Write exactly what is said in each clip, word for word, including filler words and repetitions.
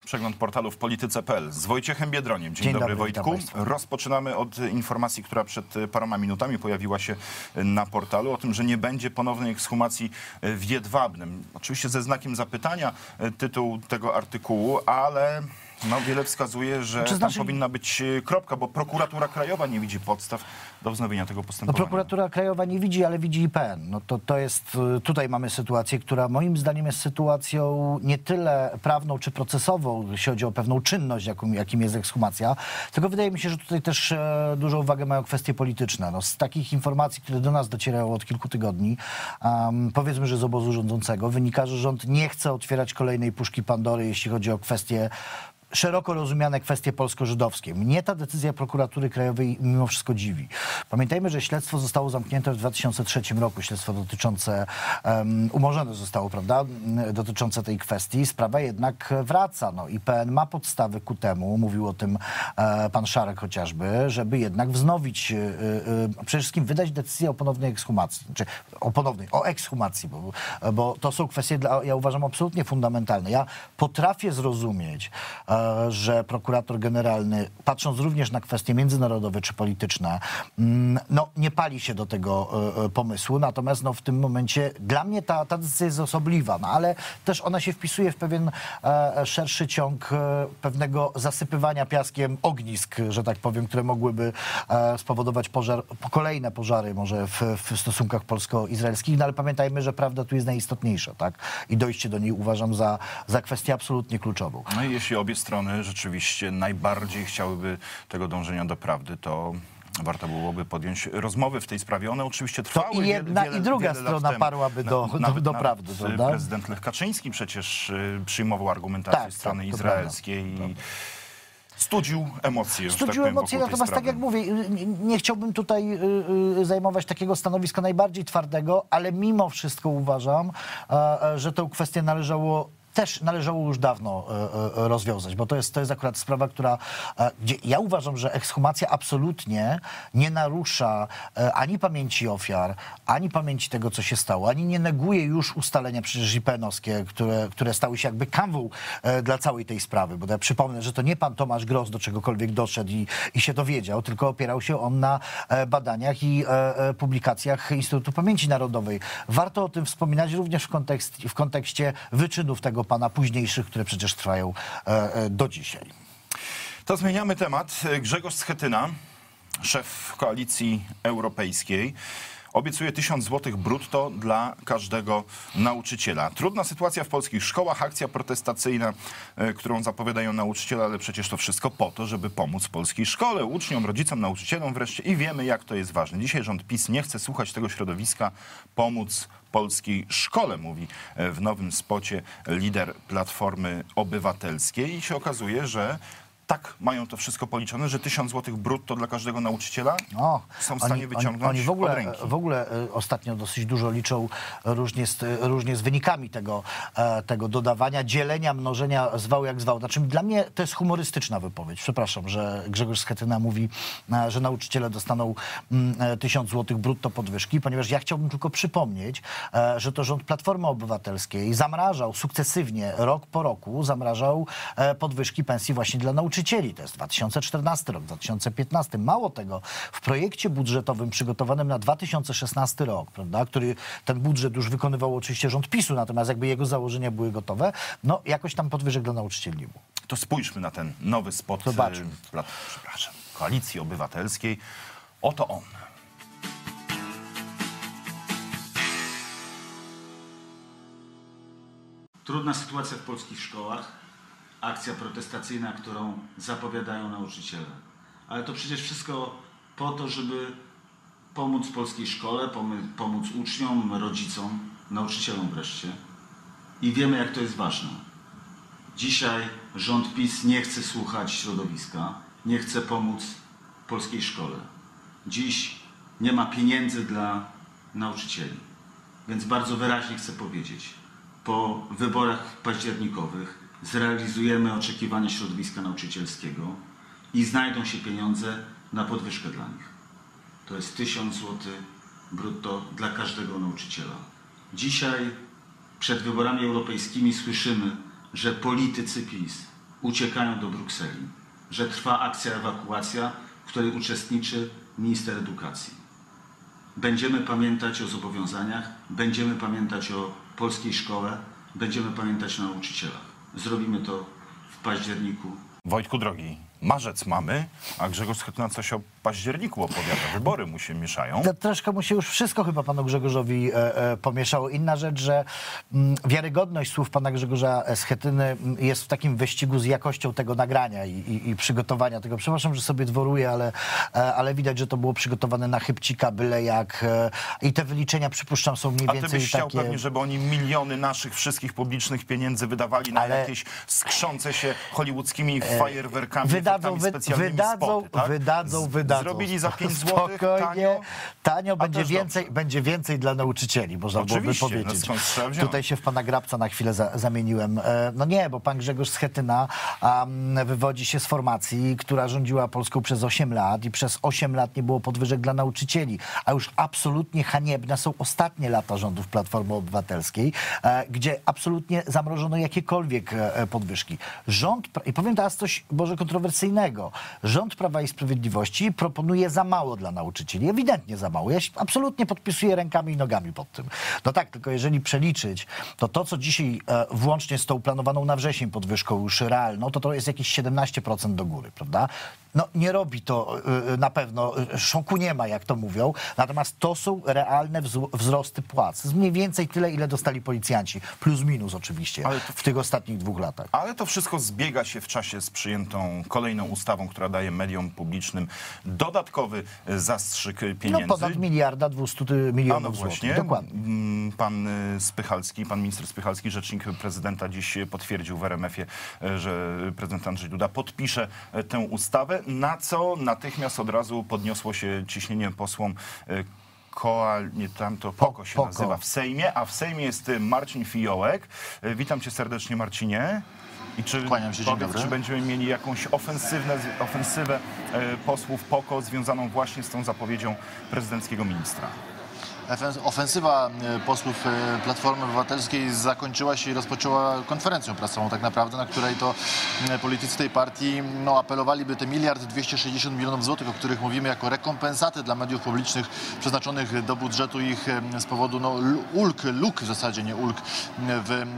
Przegląd portalu w polityce kropka p l z Wojciechem Biedroniem. Dzień, Dzień dobry, dobry, Wojtku. Rozpoczynamy od informacji, która przed paroma minutami pojawiła się na portalu, o tym, że nie będzie ponownej ekshumacji w Jedwabnem. Oczywiście ze znakiem zapytania tytuł tego artykułu, ale no, wiele wskazuje, że Czy tam znaczy... powinna być kropka, bo prokuratura krajowa nie widzi podstaw do wznowienia tego No, postępowania. prokuratura krajowa nie widzi, ale widzi I P N. No to, to jest, tutaj mamy sytuację, która moim zdaniem jest sytuacją nie tyle prawną czy procesową, jeśli chodzi o pewną czynność, jaką, jakim jest ekshumacja, tylko wydaje mi się, że tutaj też e, dużą uwagę mają kwestie polityczne. No, z takich informacji, które do nas docierają od kilku tygodni, um, powiedzmy, że z obozu rządzącego, wynika, że rząd nie chce otwierać kolejnej puszki Pandory, jeśli chodzi o kwestie szeroko rozumiane kwestie polsko-żydowskie. Mnie ta decyzja prokuratury krajowej mimo wszystko dziwi. Pamiętajmy, że śledztwo zostało zamknięte w dwa tysiące trzecim roku. Śledztwo dotyczące, um, umorzone zostało, prawda, dotyczące tej kwestii. Sprawa jednak wraca. No, I P N ma podstawy ku temu, mówił o tym e, pan Szarek chociażby, żeby jednak wznowić, e, e, przede wszystkim wydać decyzję o ponownej ekshumacji. Znaczy, o ponownej, o ekshumacji, bo, bo to są kwestie, dla, ja uważam, absolutnie fundamentalne. Ja potrafię zrozumieć, e, że prokurator generalny, patrząc również na kwestie międzynarodowe czy polityczne, no nie pali się do tego pomysłu, natomiast no, w tym momencie dla mnie ta, ta decyzja jest osobliwa, no, ale też ona się wpisuje w pewien e, szerszy ciąg e, pewnego zasypywania piaskiem ognisk, że tak powiem, które mogłyby e, spowodować pożar, kolejne pożary może w, w stosunkach polsko-izraelskich, no ale pamiętajmy, że prawda tu jest najistotniejsza, tak? I dojście do niej uważam za, za kwestię absolutnie kluczową. No i jeśli obie strony rzeczywiście najbardziej chciałyby tego dążenia do prawdy, to warto byłoby podjąć rozmowy w tej sprawie. One oczywiście trwały. To i jedna wiele, i druga wiele strona parłaby do, na, do, do prawdy, prawda? Prezydent Lech Kaczyński przecież przyjmował argumentację tak, strony tak, izraelskiej i studził emocje. Studził tak powiem, emocje, natomiast tak jak mówię, nie, nie chciałbym tutaj y, y, zajmować takiego stanowiska najbardziej twardego, ale mimo wszystko uważam, y, że tę kwestię należało też należało już dawno e, e, rozwiązać, bo to jest, to jest akurat sprawa, która, e, gdzie ja uważam, że ekshumacja absolutnie nie narusza e, ani pamięci ofiar, ani pamięci tego, co się stało, ani nie neguje już ustalenia przecież I P N-owskie, które, które stały się jakby kanwą e, dla całej tej sprawy, bo ja przypomnę, że to nie pan Tomasz Gross do czegokolwiek doszedł i, i się dowiedział, tylko opierał się on na e, badaniach i e, e, publikacjach Instytutu Pamięci Narodowej. Warto o tym wspominać również w, kontekst, w kontekście wyczynów tego pana późniejszych, które przecież trwają e, do dzisiaj. To zmieniamy temat. Grzegorz Schetyna, szef Koalicji Europejskiej, obiecuje tysiąc złotych brutto dla każdego nauczyciela. Trudna sytuacja w polskich szkołach, akcja protestacyjna, którą zapowiadają nauczyciele, ale przecież to wszystko po to, żeby pomóc polskiej szkole, uczniom, rodzicom, nauczycielom wreszcie i wiemy, jak to jest ważne. Dzisiaj rząd PiS nie chce słuchać tego środowiska, pomóc polskiej szkole, mówi w nowym spocie lider Platformy Obywatelskiej i się okazuje, że tak mają to wszystko policzone, że tysiąc złotych brutto dla każdego nauczyciela o, są w stanie oni, wyciągnąć oni, oni w ogóle, od ręki. w ogóle ostatnio dosyć dużo liczą różnie z, różnie z wynikami tego, tego dodawania, dzielenia, mnożenia, zwał jak zwał. Znaczy dla mnie to jest humorystyczna wypowiedź. Przepraszam, że Grzegorz Schetyna mówi, że nauczyciele dostaną tysiąc złotych brutto podwyżki, ponieważ ja chciałbym tylko przypomnieć, że to rząd Platformy Obywatelskiej zamrażał sukcesywnie, rok po roku, zamrażał podwyżki pensji właśnie dla nauczycieli. To jest dwa tysiące czternasty rok, dwa tysiące piętnasty. Mało tego, w projekcie budżetowym przygotowanym na dwa tysiące szesnasty rok, prawda, który ten budżet już wykonywał oczywiście rząd PiSu, natomiast jakby jego założenia były gotowe, no jakoś tam podwyżek dla nauczycieli nie było. To spójrzmy na ten nowy spot Zobaczmy. Pla, przepraszam, Koalicji Obywatelskiej. Oto on. Trudna sytuacja w polskich szkołach. Akcja protestacyjna, którą zapowiadają nauczyciele. Ale to przecież wszystko po to, żeby pomóc polskiej szkole, pomóc uczniom, rodzicom, nauczycielom wreszcie. I wiemy, jak to jest ważne. Dzisiaj rząd PiS nie chce słuchać środowiska, nie chce pomóc polskiej szkole. Dziś nie ma pieniędzy dla nauczycieli. Więc bardzo wyraźnie chcę powiedzieć, po wyborach październikowych zrealizujemy oczekiwania środowiska nauczycielskiego i znajdą się pieniądze na podwyżkę dla nich. To jest tysiąc złotych brutto dla każdego nauczyciela. Dzisiaj przed wyborami europejskimi słyszymy, że politycy PiS uciekają do Brukseli, że trwa akcja ewakuacja, w której uczestniczy minister edukacji. Będziemy pamiętać o zobowiązaniach, będziemy pamiętać o polskiej szkole, będziemy pamiętać o nauczycielach. Zrobimy to w październiku. Wojtku drogi, marzec mamy, a Grzegorz Schetyna coś o październiku opowiada. Wybory mu się mieszają. To troszkę mu się już wszystko chyba panu Grzegorzowi e, e, pomieszało. Inna rzecz, że m, wiarygodność słów pana Grzegorza Schetyny m, jest w takim wyścigu z jakością tego nagrania i, i, i przygotowania tego. Przepraszam, że sobie dworuję, ale, e, ale widać, że to było przygotowane na chybcika, byle jak. E, I te wyliczenia, przypuszczam, są mniej A więcej ty byś chciał takie... pewnie, żeby oni miliony naszych wszystkich publicznych pieniędzy wydawali na Ale- jakieś skrzące się hollywoodzkimi fajerwerkami, Wydadzą, efektami wy, specjalnymi wydadzą, spoty, tak? wydadzą, Z- wydadzą. Zrobili za pięć złotych Spokojnie, tanio. tanio będzie też więcej, dobrze. będzie więcej dla nauczycieli, można byłoby Oczywiście, no powiedzieć. skąd trzeba wziąć? Tutaj się w pana Grabca na chwilę za, zamieniłem. E, no nie, bo pan Grzegorz Schetyna um, wywodzi się z formacji, która rządziła Polską przez osiem lat i przez osiem lat nie było podwyżek dla nauczycieli. A już absolutnie haniebne są ostatnie lata rządów Platformy Obywatelskiej, e, gdzie absolutnie zamrożono jakiekolwiek e, podwyżki. Rząd, pra- i powiem teraz coś może kontrowersyjnego, rząd Prawa i Sprawiedliwości proponuje za mało dla nauczycieli. Ewidentnie za mało. Ja się absolutnie podpisuję rękami i nogami pod tym. No tak, tylko jeżeli przeliczyć, to to, co dzisiaj e, włącznie z tą planowaną na wrzesień podwyżką już realną, to to jest jakieś siedemnaście procent do góry, prawda? No nie robi to e, na pewno, e, szoku nie ma, jak to mówią, natomiast to są realne wzro- wzrosty płac. Z mniej więcej tyle, ile dostali policjanci. Plus minus oczywiście Ale to- w tych ostatnich dwóch latach. Ale to wszystko zbiega się w czasie z przyjętą kolejną ustawą, która daje mediom publicznym dodatkowy zastrzyk No pieniędzy. ponad miliarda dwustu A no milionów właśnie, złotych. Dokładnie. Mm, pan y, Spychalski, pan minister Spychalski, rzecznik prezydenta, dziś potwierdził w R M F-ie, y, że prezydent Andrzej Duda podpisze y, tę ustawę, na co natychmiast od razu podniosło się ciśnienie posłom y, Koal, nie tam to POKO się Poko. nazywa w Sejmie, a w Sejmie jest y, Marcin Fiołek. Y, Witam cię serdecznie, Marcinie. I czy, Kłaniam się, dzień powiedz, dobry. czy będziemy mieli jakąś ofensywne, ofensywę y, posłów POKO związaną właśnie z tą zapowiedzią prezydenckiego ministra? Ofensywa posłów Platformy Obywatelskiej zakończyła się i rozpoczęła konferencją prasową tak naprawdę, na której to politycy tej partii no, apelowali, by te miliard dwieście sześćdziesiąt milionów złotych, o których mówimy jako rekompensaty dla mediów publicznych przeznaczonych do budżetu ich z powodu no, ulg, luk w zasadzie, nie ulg w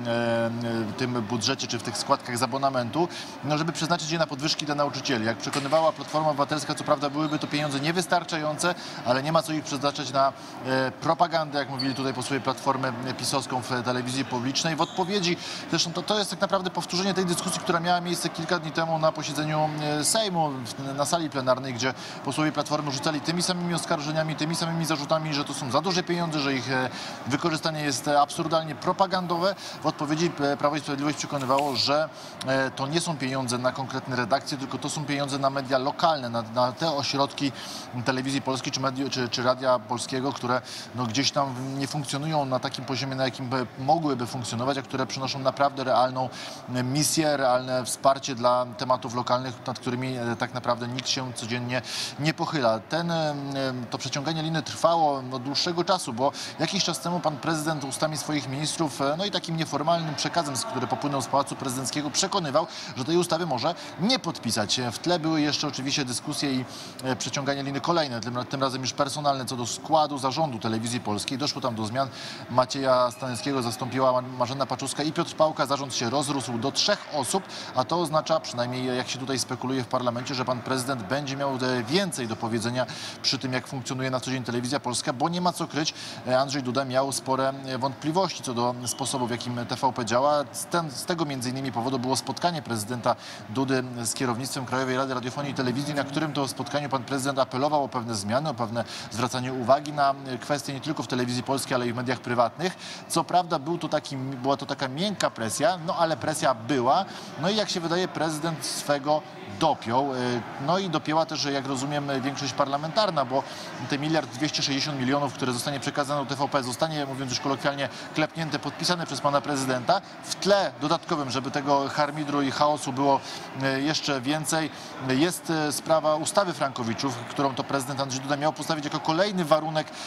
tym budżecie czy w tych składkach z abonamentu, no, żeby przeznaczyć je na podwyżki dla nauczycieli. Jak przekonywała Platforma Obywatelska, co prawda byłyby to pieniądze niewystarczające, ale nie ma co ich przeznaczać na propagandę, jak mówili tutaj posłowie Platformy pisowską w telewizji publicznej. W odpowiedzi, zresztą to, to jest tak naprawdę powtórzenie tej dyskusji, która miała miejsce kilka dni temu na posiedzeniu Sejmu, na sali plenarnej, gdzie posłowie Platformy rzucali tymi samymi oskarżeniami, tymi samymi zarzutami, że to są za duże pieniądze, że ich wykorzystanie jest absurdalnie propagandowe. W odpowiedzi Prawo i Sprawiedliwość przekonywało, że to nie są pieniądze na konkretne redakcje, tylko to są pieniądze na media lokalne, na, na te ośrodki telewizji polskiej czy, media, czy, czy radia polskiego, które no, gdzieś tam nie funkcjonują na takim poziomie, na jakim by mogłyby funkcjonować, a które przynoszą naprawdę realną misję, realne wsparcie dla tematów lokalnych, nad którymi tak naprawdę nikt się codziennie nie pochyla. Ten, to przeciąganie liny trwało od dłuższego czasu, bo jakiś czas temu pan prezydent ustami swoich ministrów, no i takim nieformalnym przekazem, który popłynął z Pałacu Prezydenckiego, przekonywał, że tej ustawy może nie podpisać. W tle były jeszcze oczywiście dyskusje i przeciąganie liny kolejne, tym, tym razem już personalne, co do składu zarządu Telewizji Polskiej. Doszło tam do zmian. Macieja Staneckiego zastąpiła Marzena Paczuska i Piotr Pałka. Zarząd się rozrósł do trzech osób, a to oznacza, przynajmniej jak się tutaj spekuluje w parlamencie, że pan prezydent będzie miał więcej do powiedzenia przy tym, jak funkcjonuje na co dzień Telewizja Polska, bo nie ma co kryć. Andrzej Duda miał spore wątpliwości co do sposobu, w jakim T V P działa. Z, ten, z tego między innymi powodu było spotkanie prezydenta Dudy z kierownictwem Krajowej Rady Radiofonii i Telewizji, na którym to spotkaniu pan prezydent apelował o pewne zmiany, o pewne zwracanie uwagi na kwestie nie tylko w Telewizji Polskiej, ale i w mediach prywatnych. Co prawda był to taki, była to taka miękka presja, no ale presja była. No i jak się wydaje, prezydent swego dopiął. No i dopięła też, jak rozumiem, większość parlamentarna, bo te miliard dwieście sześćdziesiąt milionów, które zostanie przekazane do T V P, zostanie, mówiąc już kolokwialnie, klepnięte, podpisane przez pana prezydenta. W tle dodatkowym, żeby tego harmidru i chaosu było jeszcze więcej, jest sprawa ustawy frankowiczów, którą to prezydent Andrzej Duda miał postawić jako kolejny warunek do podpisania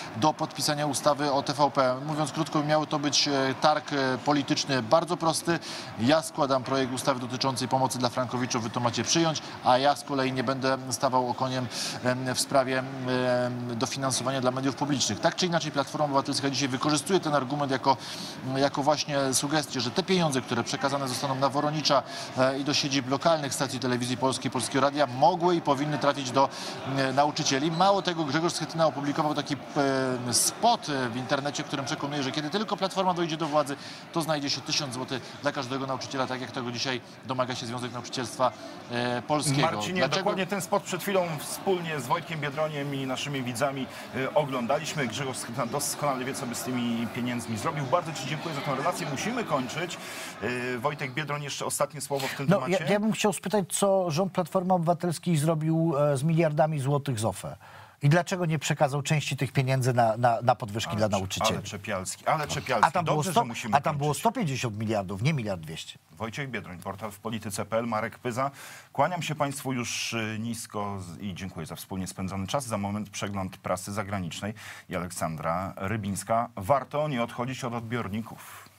podpisania ustawy o T V P. Mówiąc krótko, miał to być targ polityczny bardzo prosty. Ja składam projekt ustawy dotyczącej pomocy dla frankowiczów, wy to macie przyjąć, a ja z kolei nie będę stawał okoniem w sprawie dofinansowania dla mediów publicznych. Tak czy inaczej Platforma Obywatelska dzisiaj wykorzystuje ten argument jako, jako właśnie sugestię, że te pieniądze, które przekazane zostaną na Woronicza i do siedzib lokalnych stacji telewizji polskiej, Polskiego Radia, mogły i powinny trafić do nauczycieli. Mało tego, Grzegorz Schetyna opublikował taki spot w internecie, w którym przekonuje, że kiedy tylko Platforma dojdzie do władzy, to znajdzie się tysiąc złotych dla każdego nauczyciela, tak jak tego dzisiaj domaga się Związek Nauczycielstwa Polskiego. Marcinie, Dlaczego? dokładnie ten spot przed chwilą wspólnie z Wojtkiem Biedroniem i naszymi widzami y, oglądaliśmy. Grzegorz Schetyna doskonale wie, co by z tymi pieniędzmi zrobił. Bardzo ci dziękuję za tę relację. Musimy kończyć. Y, Wojtek Biedroń, jeszcze ostatnie słowo w tym No, temacie. ja, ja bym chciał spytać, co rząd Platformy Obywatelskiej zrobił e, z miliardami złotych z O F E. I dlaczego nie przekazał części tych pieniędzy na, na, na podwyżki dla nauczycieli? Ale Czepialski, ale Czepialski. A tam, było Dobrze, sto, że musimy a tam było kończyć. sto pięćdziesiąt miliardów, nie miliard dwieście. Wojciech Biedroń, portal w polityce kropka p l, Marek Pyza. Kłaniam się Państwu już y, nisko i dziękuję za wspólnie spędzony czas. Za moment przegląd prasy zagranicznej i Aleksandra Rybińska. Warto nie odchodzić od odbiorników.